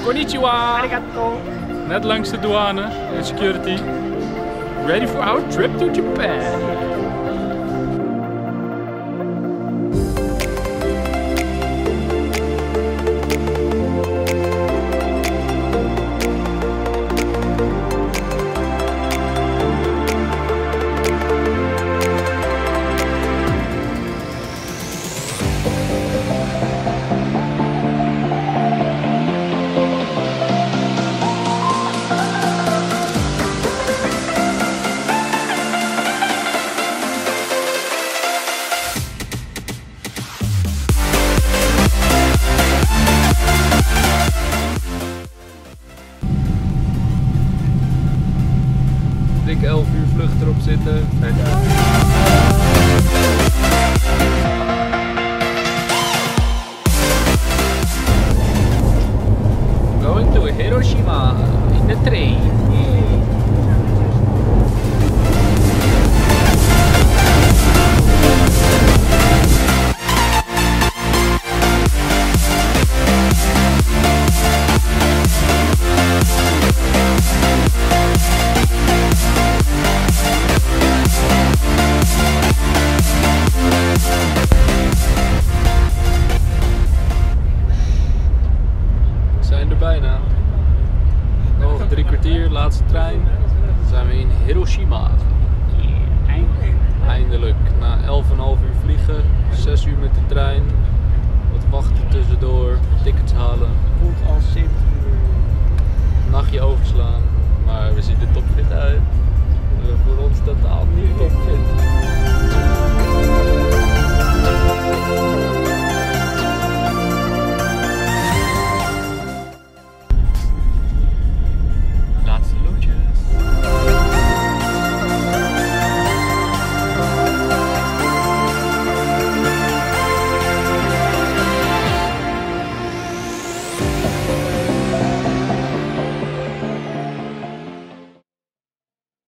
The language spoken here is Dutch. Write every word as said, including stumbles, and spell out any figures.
Konnichiwa! Arigato! Net langs de douane en security. Ready for our trip to Japan! Dik elf uur vlucht erop zitten. Going to Hiroshima in the train. Bijna. Nog drie kwartier, laatste trein. Dan zijn we in Hiroshima. Eindelijk. Eindelijk. Na elf en een half uur vliegen, zes uur met de trein.